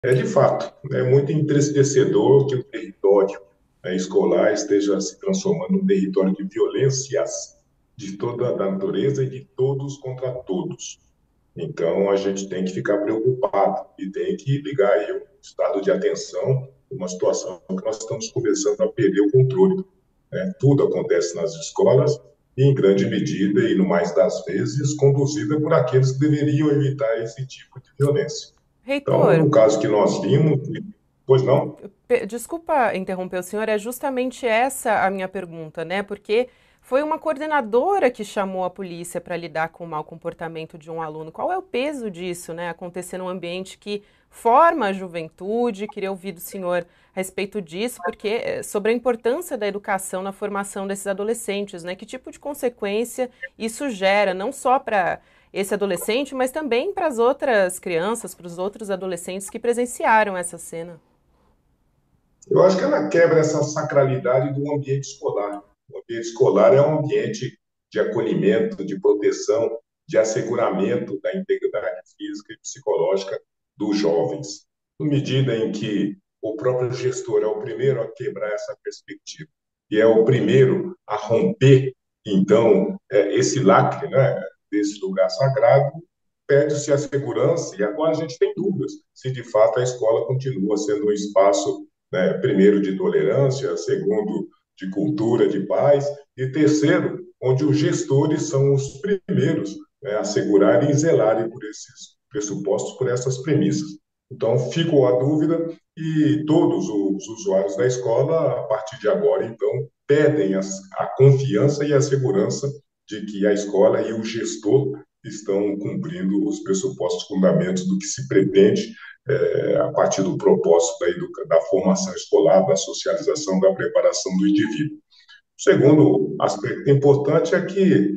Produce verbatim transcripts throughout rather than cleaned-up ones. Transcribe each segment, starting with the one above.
É de fato, é muito entristecedor que o território, né, escolar esteja se transformando num território de violências de toda a natureza e de todos contra todos. Então, a gente tem que ficar preocupado e tem que ligar aí um estado de atenção, uma situação que nós estamos começando a perder o controle, né? Tudo acontece nas escolas e, em grande medida, e no mais das vezes, conduzida por aqueles que deveriam evitar esse tipo de violência. Então, Reitor, no caso que nós vimos, pois não? pe- desculpa interromper o senhor, é justamente essa a minha pergunta, né? Porque foi uma coordenadora que chamou a polícia para lidar com o mau comportamento de um aluno. Qual é o peso disso, né? Acontecer num ambiente que forma a juventude. Queria ouvir do senhor a respeito disso, porque eh, sobre a importância da educação na formação desses adolescentes, né? Que tipo de consequência isso gera, não só para esse adolescente, mas também para as outras crianças, para os outros adolescentes que presenciaram essa cena. Eu acho que ela quebra essa sacralidade do ambiente escolar. O ambiente escolar é um ambiente de acolhimento, de proteção, de asseguramento da integridade física e psicológica dos jovens. Na medida em que o próprio gestor é o primeiro a quebrar essa perspectiva e é o primeiro a romper, então, é, esse lacre, né, desse lugar sagrado, perde-se a segurança e agora a gente tem dúvidas se de fato a escola continua sendo um espaço, né, primeiro, de tolerância, segundo, de cultura, de paz, e terceiro, onde os gestores são os primeiros, né, a assegurarem e zelarem por esses pressupostos, por essas premissas. Então, ficou a dúvida e todos os usuários da escola, a partir de agora, então, pedem as, a confiança e a segurança de que a escola e o gestor estão cumprindo os pressupostos fundamentos do que se pretende é, a partir do propósito da, educa da formação escolar, da socialização, da preparação do indivíduo. O segundo aspecto importante é que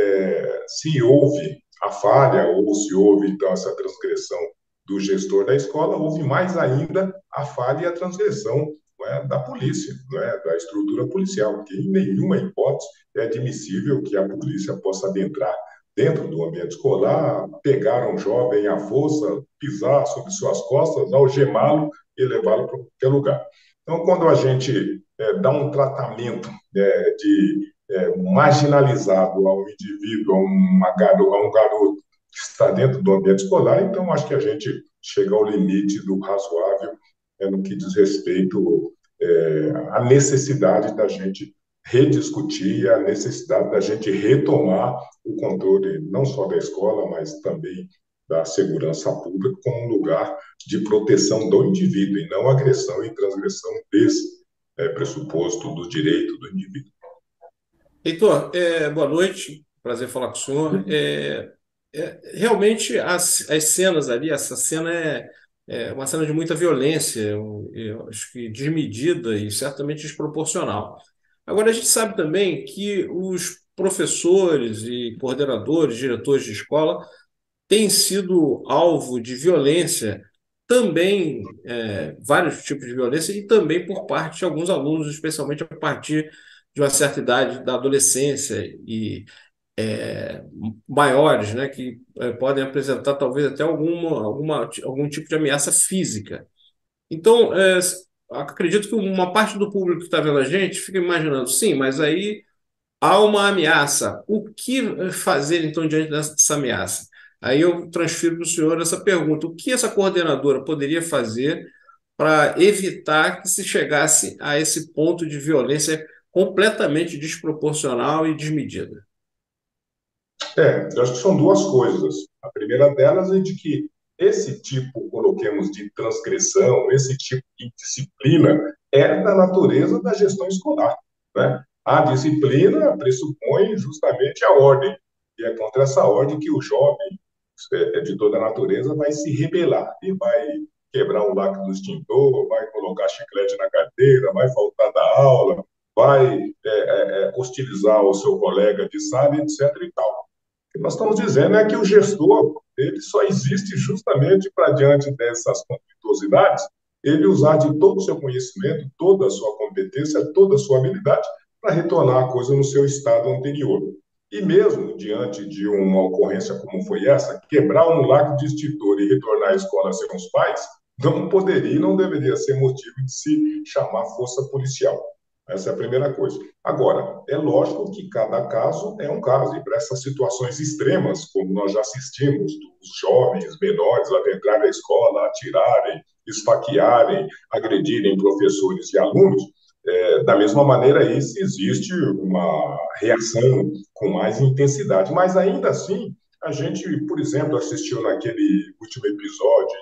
é, se houve a falha ou se houve, então, essa transgressão do gestor da escola, houve mais ainda a falha e a transgressão, não é, da polícia, não é, da estrutura policial, porque em nenhuma hipótese é admissível que a polícia possa adentrar dentro do ambiente escolar, pegar um jovem à força, pisar sobre suas costas, algemá-lo e levá-lo para qualquer lugar. Então, quando a gente é, dá um tratamento é, de é, marginalizado ao indivíduo, a, uma garo, a um garoto que está dentro do ambiente escolar, então acho que a gente chega ao limite do razoável é, no que diz respeito é, à necessidade da gente rediscutir, a necessidade da gente retomar o controle não só da escola, mas também da segurança pública como um lugar de proteção do indivíduo e não agressão e transgressão desse é, pressuposto do direito do indivíduo. Heitor, é, boa noite, prazer falar com o senhor. É, é, realmente, as, as cenas ali, essa cena é, é uma cena de muita violência, eu, eu acho que desmedida e certamente desproporcional. Agora, a gente sabe também que os professores e coordenadores, diretores de escola, têm sido alvo de violência também, é, vários tipos de violência, e também por parte de alguns alunos, especialmente a partir de uma certa idade da adolescência e é, maiores, né, que é, podem apresentar talvez até alguma, alguma, algum tipo de ameaça física. Então, é, acredito que uma parte do público que está vendo a gente fica imaginando, sim, mas aí há uma ameaça. O que fazer então diante dessa ameaça? Aí eu transfiro para o senhor essa pergunta: o que essa coordenadora poderia fazer para evitar que se chegasse a esse ponto de violência completamente desproporcional e desmedida? É, eu acho que são duas coisas. A primeira delas é de que esse tipo, coloquemos, de transgressão, esse tipo de disciplina é da natureza da gestão escolar, né? A disciplina pressupõe justamente a ordem, e é contra essa ordem que o jovem, é, de toda a natureza, vai se rebelar e vai quebrar o lacre do extintor, vai colocar chiclete na carteira, vai faltar da aula, vai é, é, é, hostilizar o seu colega de sala, etc. e tal. O que nós estamos dizendo é que o gestor ele só existe justamente para, diante dessas conflituosidades, ele usar de todo o seu conhecimento, toda a sua competência, toda a sua habilidade para retornar a coisa no seu estado anterior. E mesmo diante de uma ocorrência como foi essa, quebrar um lago de extintor e retornar à escola a seus pais, não poderia e não deveria ser motivo de se chamar força policial. Essa é a primeira coisa. Agora, é lógico que cada caso é um caso, e para essas situações extremas, como nós já assistimos, dos jovens menores adentrarem a escola, atirarem, esfaquearem, agredirem professores e alunos, é, da mesma maneira, aí se existe uma reação com mais intensidade. Mas ainda assim, a gente, por exemplo, assistiu naquele último episódio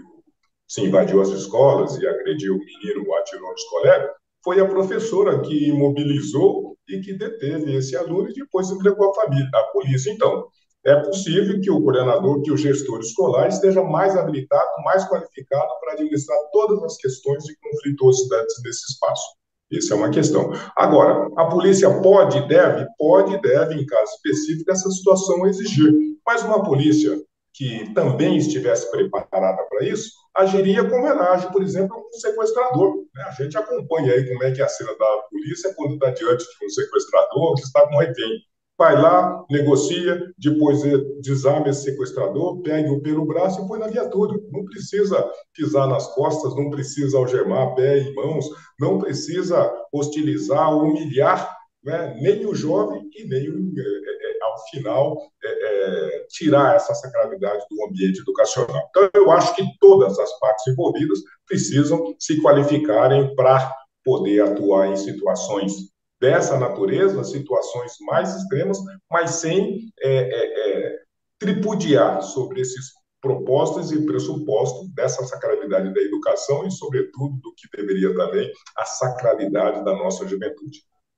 se invadiu as escolas e agrediu o menino, atirou nos colegas, foi a professora que imobilizou e que deteve esse aluno e depois entregou a família, à polícia. Então, é possível que o coordenador, que o gestor escolar esteja mais habilitado, mais qualificado para administrar todas as questões de conflituosidade nesse espaço. Essa é uma questão. Agora, a polícia pode e deve? Pode e deve, em caso específico, essa situação exigir. Mas uma polícia que também estivesse preparada para isso, agiria como ela age, por exemplo, um sequestrador. Né? A gente acompanha aí como é que é a cena da polícia quando está diante de um sequestrador que está com um refém. Vai lá, negocia, depois desarma esse sequestrador, pega-o pelo braço e põe na viatura. Não precisa pisar nas costas, não precisa algemar pé e mãos, não precisa hostilizar, humilhar, né? Nem o jovem e nem o, é, é, ao final, é, é, tirar essa sacralidade do ambiente educacional. Então, eu acho que todas as partes envolvidas precisam se qualificarem para poder atuar em situações dessa natureza, situações mais extremas, mas sem é, é, é, tripudiar sobre esses propostas e pressupostos dessa sacralidade da educação e, sobretudo, do que deveria também a sacralidade da nossa juventude.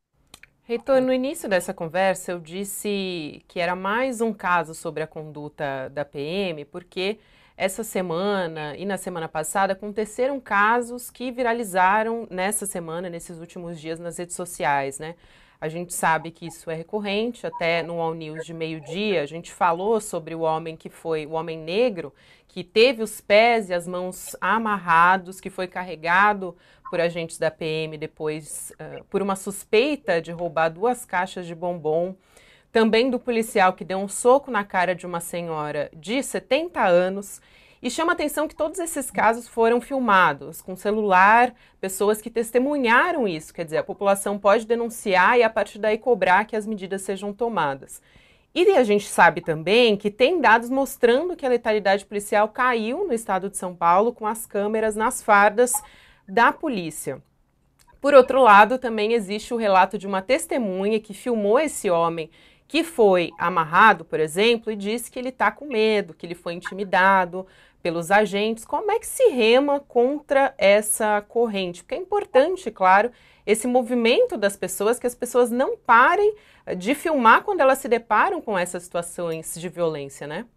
Reitor, no início dessa conversa eu disse que era mais um caso sobre a conduta da P M, porque essa semana e na semana passada aconteceram casos que viralizaram nessa semana, nesses últimos dias nas redes sociais, né? A gente sabe que isso é recorrente, até no All News de meio-dia a gente falou sobre o homem que foi, o homem negro, que teve os pés e as mãos amarrados, que foi carregado por agentes da P M depois uh, por uma suspeita de roubar duas caixas de bombom. Também do policial que deu um soco na cara de uma senhora de setenta anos. E chama atenção que todos esses casos foram filmados com celular, pessoas que testemunharam isso. Quer dizer, a população pode denunciar e a partir daí cobrar que as medidas sejam tomadas. E a gente sabe também que tem dados mostrando que a letalidade policial caiu no estado de São Paulo com as câmeras nas fardas da polícia. Por outro lado, também existe o relato de uma testemunha que filmou esse homem que foi amarrado, por exemplo, e disse que ele está com medo, que ele foi intimidado pelos agentes. Como é que se rema contra essa corrente? Porque é importante, claro, esse movimento das pessoas, que as pessoas não parem de filmar quando elas se deparam com essas situações de violência, né?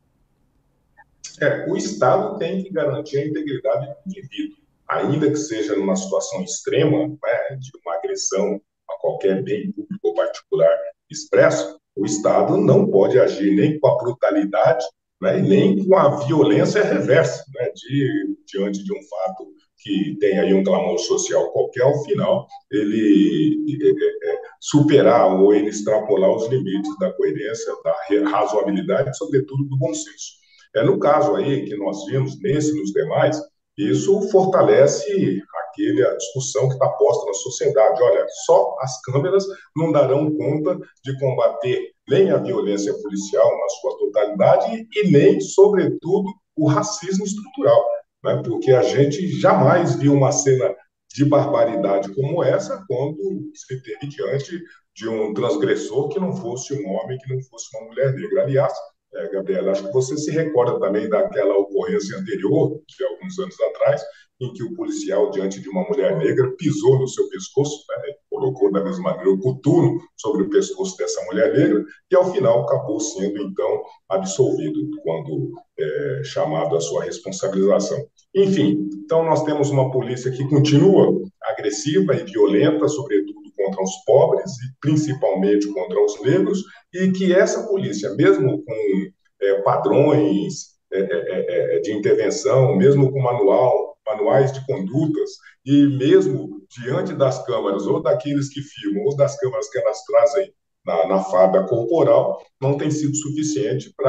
É, o Estado tem que garantir a integridade do indivíduo, ainda que seja numa situação extrema, né, de uma agressão a qualquer bem público ou particular expresso, o Estado não pode agir nem com a brutalidade, né, e nem com a violência reversa, né, de, diante de um fato que tem aí um clamor social qualquer, ao final ele é, é, superar ou ele extrapolar os limites da coerência, da razoabilidade, sobretudo do bom senso. É, no caso aí que nós vimos, nesse e nos demais, isso fortalece aquele, a discussão que está posta na sociedade. Olha, só as câmeras não darão conta de combater nem a violência policial na sua totalidade e nem, sobretudo, o racismo estrutural, né? Porque a gente jamais viu uma cena de barbaridade como essa quando se teve diante de um transgressor que não fosse um homem, que não fosse uma mulher negra. Aliás, é, Gabriela, acho que você se recorda também daquela ocorrência anterior, de alguns anos atrás, em que o policial, diante de uma mulher negra, pisou no seu pescoço, né, colocou da mesma maneira o coturno sobre o pescoço dessa mulher negra, e ao final acabou sendo, então, absolvido, quando é, chamado à sua responsabilização. Enfim, então nós temos uma polícia que continua agressiva e violenta, sobretudo contra os pobres e principalmente contra os negros, e que essa polícia, mesmo com é, padrões é, é, é, de intervenção, mesmo com manual, manuais de condutas, e mesmo diante das câmeras, ou daqueles que filmam, ou das câmeras que elas trazem na, na farda corporal, não tem sido suficiente para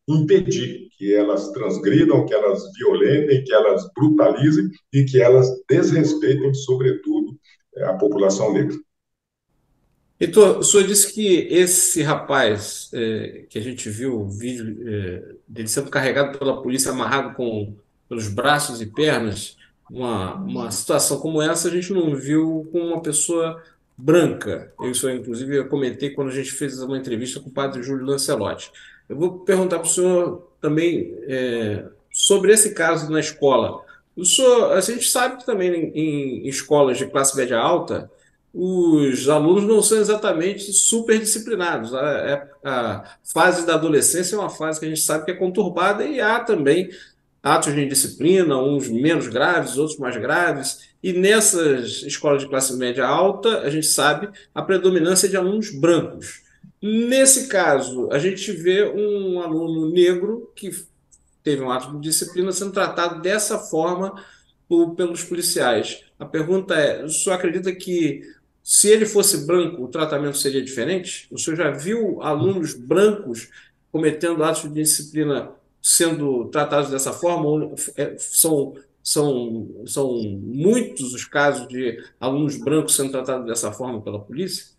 impedir que elas transgridam, que elas violentem, que elas brutalizem e que elas desrespeitem, sobretudo, a população negra. Heitor, o senhor disse que esse rapaz, é, que a gente viu o vídeo é, dele sendo carregado pela polícia, amarrado com, pelos braços e pernas, uma, uma situação como essa a gente não viu com uma pessoa branca. Eu, isso, inclusive, eu comentei quando a gente fez uma entrevista com o padre Júlio Lancelotti. Eu vou perguntar para o senhor também é, sobre esse caso na escola. O senhor, a gente sabe que também em, em escolas de classe média alta, os alunos não são exatamente super disciplinados. A, é- a fase da adolescência é uma fase que a gente sabe que é conturbada e há também atos de indisciplina, uns menos graves, outros mais graves. E nessas escolas de classe média alta, a gente sabe a predominância de alunos brancos. Nesse caso, a gente vê um aluno negro que teve um ato de disciplina sendo tratado dessa forma por- pelos policiais. A pergunta é: o senhor acredita que se ele fosse branco, o tratamento seria diferente? O senhor já viu alunos brancos cometendo atos de disciplina sendo tratados dessa forma? Ou, é, são, são, são muitos os casos de alunos brancos sendo tratados dessa forma pela polícia?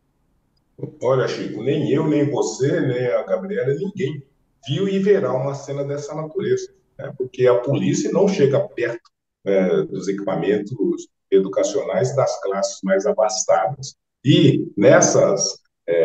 Olha, Chico, nem eu, nem você, nem a Gabriela, ninguém viu e verá uma cena dessa natureza, né? Porque a polícia não chega perto, né, dos equipamentos educacionais das classes mais abastadas. E nessas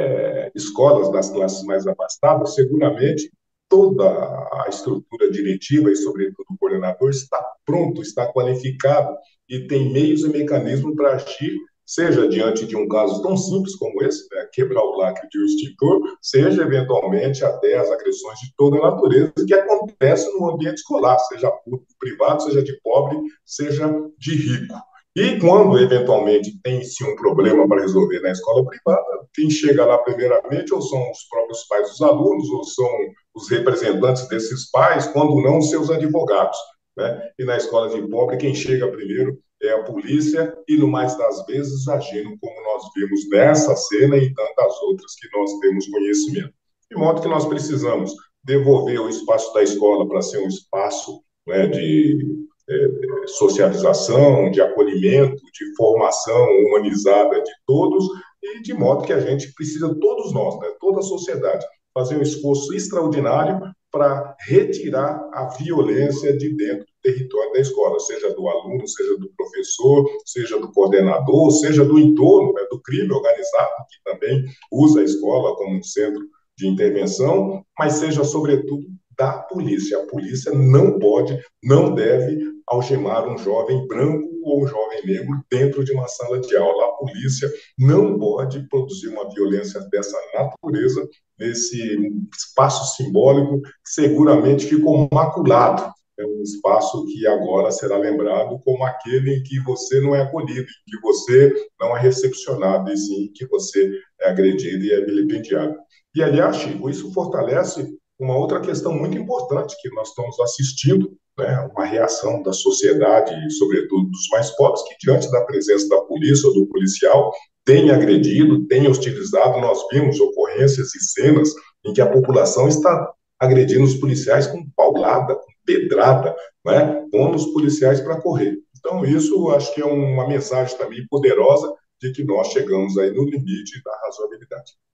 é, escolas das classes mais abastadas, seguramente toda a estrutura diretiva e, sobretudo, o coordenador está pronto, está qualificado e tem meios e mecanismos para agir, seja diante de um caso tão simples como esse, né, quebrar o lacre de um extintor, seja eventualmente até as agressões de toda a natureza que acontecem no ambiente escolar, seja público, privado, seja de pobre, seja de rico. E quando eventualmente tem-se um problema para resolver na escola privada, quem chega lá primeiramente ou são os próprios pais dos alunos, ou são os representantes desses pais, quando não os seus advogados, né? E na escola de pobre, quem chega primeiro é a polícia e, no mais das vezes, agindo como nós vimos nessa cena e tantas outras que nós temos conhecimento. De modo que nós precisamos devolver o espaço da escola para ser um espaço, né, de é, socialização, de acolhimento, de formação humanizada de todos, e de modo que a gente precisa, todos nós, né, toda a sociedade, fazer um esforço extraordinário para retirar a violência de dentro do território da escola, seja do aluno, seja do professor, seja do coordenador, seja do entorno, né, do crime organizado, que também usa a escola como um centro de intervenção, mas seja, sobretudo, da polícia. A polícia não pode, não deve algemar um jovem branco ou um jovem negro dentro de uma sala de aula. A polícia não pode produzir uma violência dessa natureza nesse espaço simbólico que seguramente ficou maculado. É um espaço que agora será lembrado como aquele em que você não é acolhido, em que você não é recepcionado, e sim que você é agredido e é vilipendiado. E, aliás, Chico, isso fortalece uma outra questão muito importante que nós estamos assistindo, né, uma reação da sociedade, sobretudo dos mais pobres, que diante da presença da polícia ou do policial tem agredido, tem hostilizado. Nós vimos ocorrências e cenas em que a população está agredindo os policiais com paulada, com pedrada, né, pondo os policiais para correr. Então, isso acho que é uma mensagem também poderosa de que nós chegamos aí no limite da razoabilidade.